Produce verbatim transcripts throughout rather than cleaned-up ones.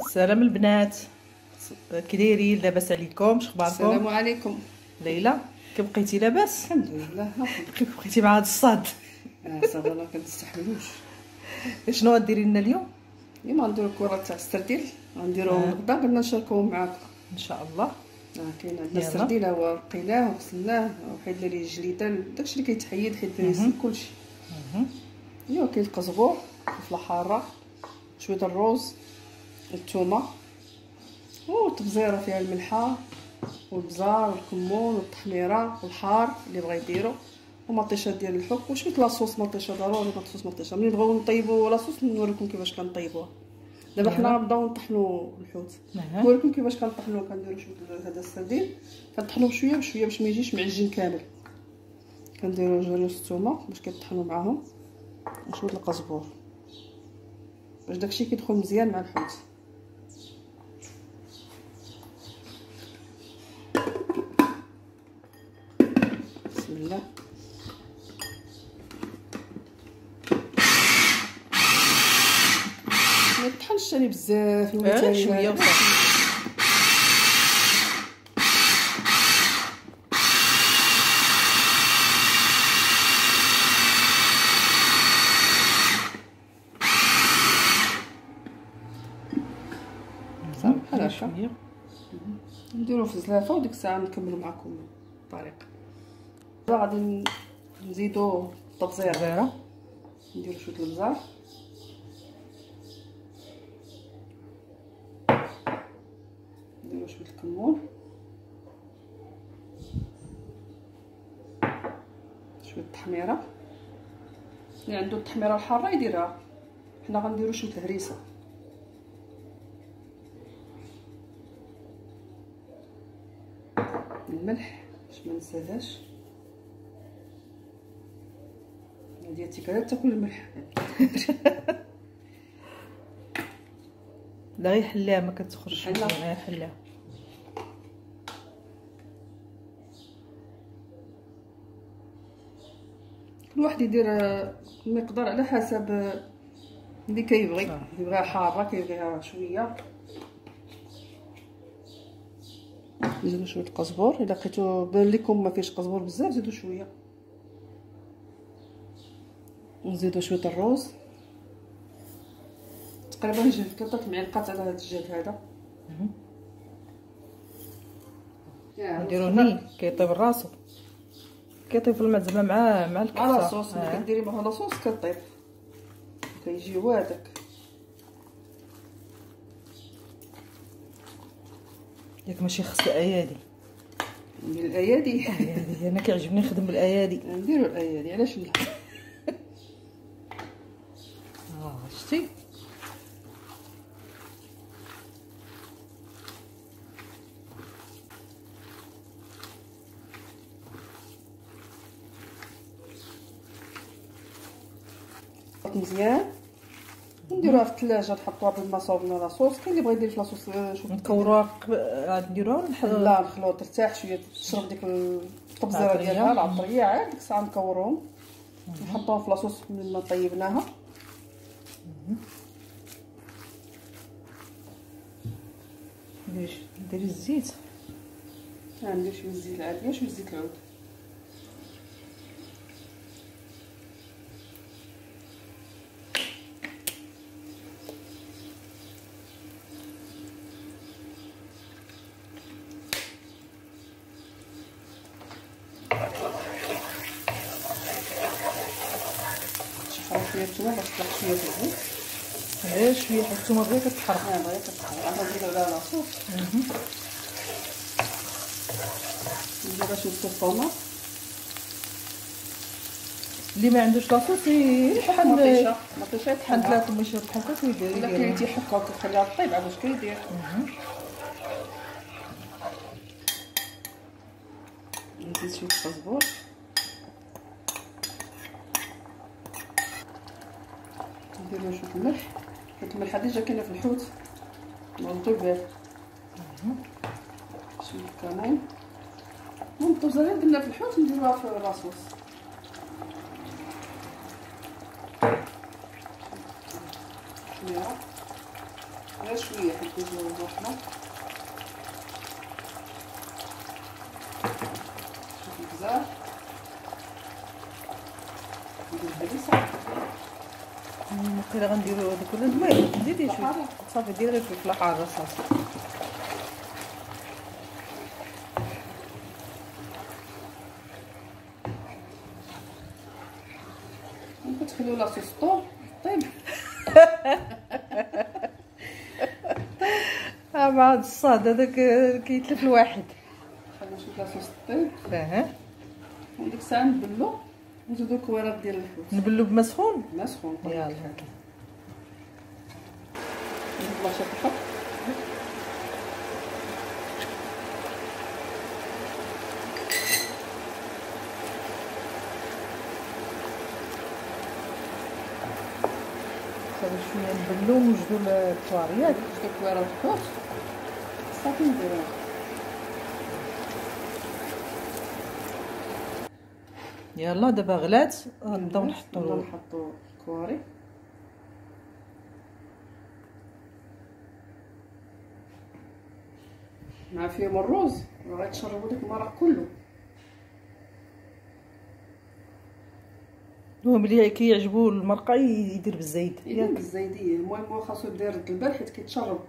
سلام البنات، كي دايرين؟ لاباس عليكم؟ شخباركم؟ السلام عليكم ليلى، كي بقيتي لاباس؟ الحمد لله. كيف بقيتي مع هاد الصاد؟ اه صافا ما كنستحملوش. شنو غديري لنا اليوم؟ اليوم غنديرو كره تاع السرديل، غنديروهم غدا بدنا نشاركوهم معاكم ان شاء الله. اه كاين عندنا السرديل، هو رقيناه وغسلناه وحيدنا ليه الجريدان، داكشي اللي كيتحيد حيدنا ليه كلشي. ايوا كاين القزبور، الفلفله حاره، شويه الروز، الثومه، والتبزيره فيها الملحه والبزار والكمون والتحميره والحار اللي بغا يديرو، ومطيشه ديال الحك وشويه لاصوص مطيشه، ضروري مطيشه مطيشه. ملي نبغيو نطيبوا لاصوص نوريكم كيفاش كنطيبوها. دابا حنا غنبداو نطحنوا الحوت، نوريكم كيفاش كنطحنوه. كنديروا شويه هذا السردين كنطحنوه بشويه بشويه باش ما يجيش معجن كامل. كنديروا جوج الثومه باش كيطحنوا معاهم، وشويه القزبور باش داكشي كيدخل مزيان مع الحوت. بسم الله. ما يطحنش ثاني بزاف، اه شويه وصافي. صافي بحال هكا نديرو في الزلافه، وديك الساعه نكملوا معكم الطريقه. دابا غادي نزيدو التبزيره، نديرو شويه البزار، نديرو شويه الكمون، شويه التحميره. اللي عنده التحميره الحاره يديرها، حنا غنديرو شويه الهريسه، الملح باش ما ننساهاش. ديالتي كذا تاكل الملح. لا غير حلاها ما كتخرجش، غير حلاها. كل واحد يدير المقدار على حسب اللي كيبغي، كيبغيها حاره كيبغيها شويه. نزيدو شويه القزبور، الا لقيتو بان لكم ما فيش قزبور بزاف زيدو شويه. ونزيدو شويه الروز، تقريبا جوج ثلاثه معلقات على هذا الدجاج هذا. نديرو ني كيطيب راسو، كيطيب في الماء زعما مع مع الكفته على لاصوص. ملي كديري معاه لاصوص كطيب كيجي هذاك. ياك ماشي خص الايادي؟ من الايادي. الايادي انا كيعجبني نخدم بالايادي. نديرو الايادي علاش لا. اه شتي مزيان. نديروها في الثلاجه، نحطوها بالما صوبنا لاصوص. كاين اللي بغى يدير في لاصوص شوف نكوروها عاد نديروها نحل. لا نخلوها ترتاح شويه تشرب ديك التبزيره ديالها العطريه، عاد ديك الساعه نكوروهم نحطوها في لاصوص من ما طيبناها. ندير ندير الزيت. ها ندير شويه الزيت العاديه وشويه زيت العود. شويه الثومه باش تطلع شويه الزيت، غير شويه حيت الثومه بغا كتحرق. ها بغا كتحرق. عاد نزيدو عليها لاصوص، نديرها شويه الطوماط. اللي ما عندوش لاصوص يحل مطيشه مطيشه يطحن ثلاث مشات بحال هكا ويدير. الا كاين تيحك هكا كيخليها طيب، عاد واش كيدير؟ نزيد شويه القزبور، نديرو شويه الملح حيت الملحه ديجا كاينه في الحوت نغلطو به. شويه الكمون ونطوزها درنا في الحوت نديروها في لاصوص. التحميره غير شويه حيت كنجيو روحنا. شوفي بزاف ندير صافي. وقيلا غنديرو هذوك ولا المهم زيدي شويه صافي ديري غير فلفله حاره صافي. ممكن تخليو لاصوص طوب طيب. ها مع هاد الصاد هذاك كيتلف الواحد. خلينا شويه لاصوص طيب. اه وديك الساعه نبلو نزيدو الكويرات ديال الحوت. نبلو بما سخون. ما سخون. يلا نطلع شطحه. صافي شويه نبلو ونوجدو الكواريات. نوجدو الكويرات الحوت صافي نديروها. يلا دابا غلات غنبداو نحطو نحطو الكواري. مع فيهم الروز وغيتشربوا داك المرق كله. هو ملي كيعجبو المرقه يدير بالزيت يدير بالزيديه. المهم هو خاصو يبدا يرد البال حيت كيتشرب.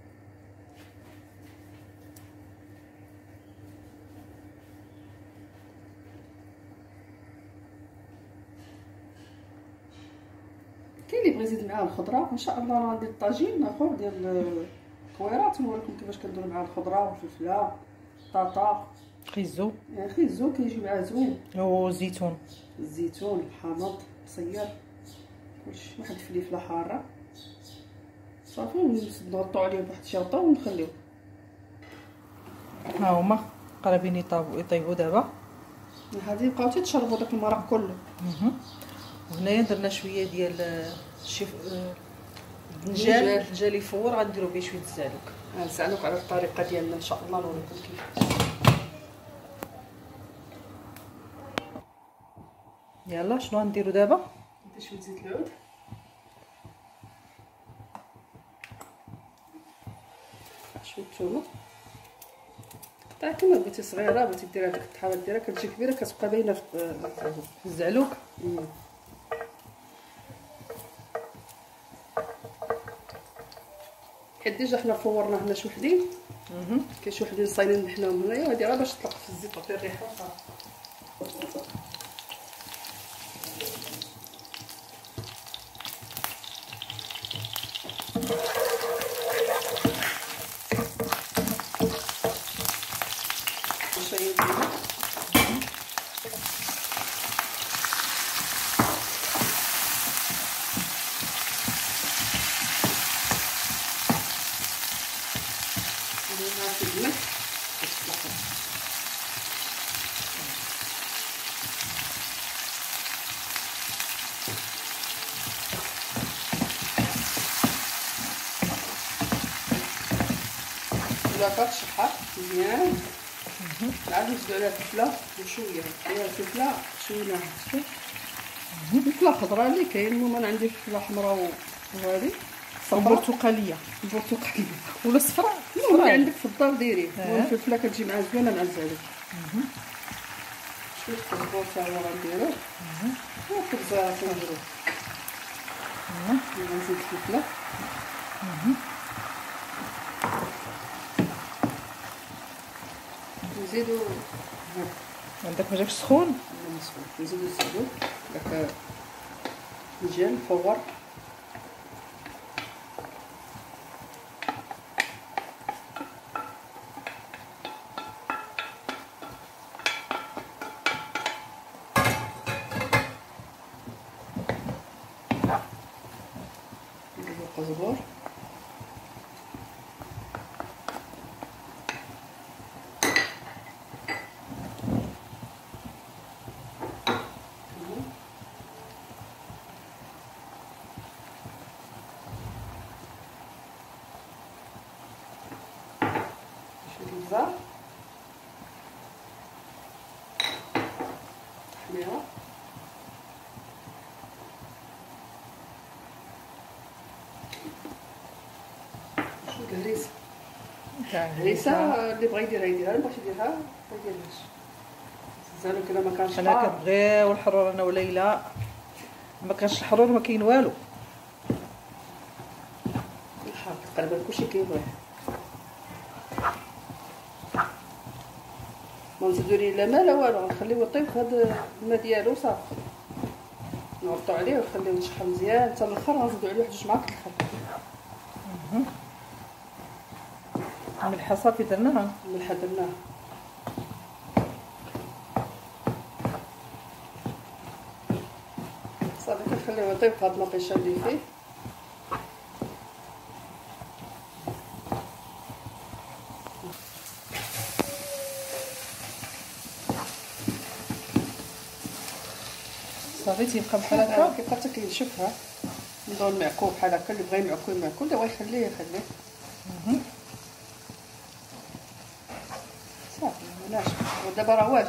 كاين اللي بغى يزيد معاه الخضره ان شاء الله. راه ندير طاجين اخر ديال الكويرات نوريكم كيفاش كنديرو معاه الخضره والفلفله طاطا خيزو خيزو كيجي معاه زوين. والزيتون الزيتون الحامض الصياد كلشي واحد الفليفله حاره صافي. ونغطو عليه بواحد الشوطه ونخليوه. ها هما قرابين يطيبوا يطيبوا دابا. هادي بقاو تيتشربوا داك المرق كله. اها وهنايا درنا شويه ديال الشيف الدنجال. الدنجال يفور غنديروا به شويه الزعلوك. الزعلوك على الطريقه ديالنا ان شاء الله نوريكم كيفاش. يلا شنو غنديروا دابا؟ ندير شويه زيت العود. شويه الثومه قطع كما بغيتي صغيره بغيتي ديرها ديك الطحاوه ديالها كتجي كبيره كتبقى باينه في الزعلوك. حيت ديجا حنا فورنا هنا شي وحدين. اها كاين شي وحدين صاينين حناهم هنايا. هادي راه باش تطلق في الزيت تعطي الريحه وصافي. البلاكه تشحر مزيان. عاد نزيدو عليها الفلفله وشويه عليها الفلفله شويناها الفلفله خضراء اللي كاين. المهم انا عندي فلفله حمراء وهذه برتقاليه برتقاليه ولا صفراء. المهم اللي عندك في الدار ديريه. المهم الفلفله كتجي مع زوينه مع الزعلوك. شويه كزبور تا هو غنديروه وكزبره كنديروه. غنزيد الفلفله. نزيدو عندك ما جاكش سخون. نزيدو الزعلوك داك الدجاج مفور. نزيدو القزبور. البزار تحميره. الهريسه تاع الهريسه اللي بغى يديرها يديرها، اللي مبغاش يديرها ما يديرهاش. زالو كده ما كانش انا كنبغيو الحرور انا وليلى، ما كانش الحرور ما كاين والو. الحار تقريبا كلشي كيبغيه. ما نزيدو ليه لا ما لا والو، نخليوه يطيب في هذا الماء ديالو صافي، نغطو عليه ونخليوه يشحر مزيان حتى الاخر، غنزيدو عليه واحد جوج معالق الخل. الملحه صافي درناها، الملحه درناها صافي، كنخليوه يطيب في هاد المطيشه اللي فيه. صافي تيبقى بحال هكا، كيبقى حتى كينشفها. نضرب المعكوب بحال هكا، اللي بغى يمعكو يمعكو، اللي بغى يخليه يخليه. صافي ناشف، ودابا راه واجد.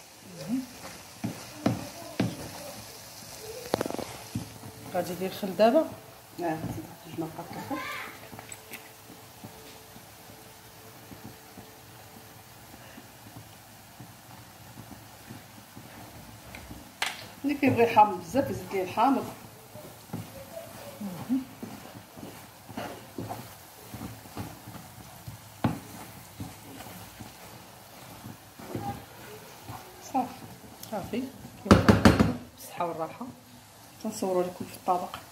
غادي ندير الخل دابا. اه نزيد جوج معالق الخل. اللي كيبغي حامض بزاف يزيد ليه الحامض. صافي صافي كيما بالصحه والراحه. تنصوروا لكم في الطبق.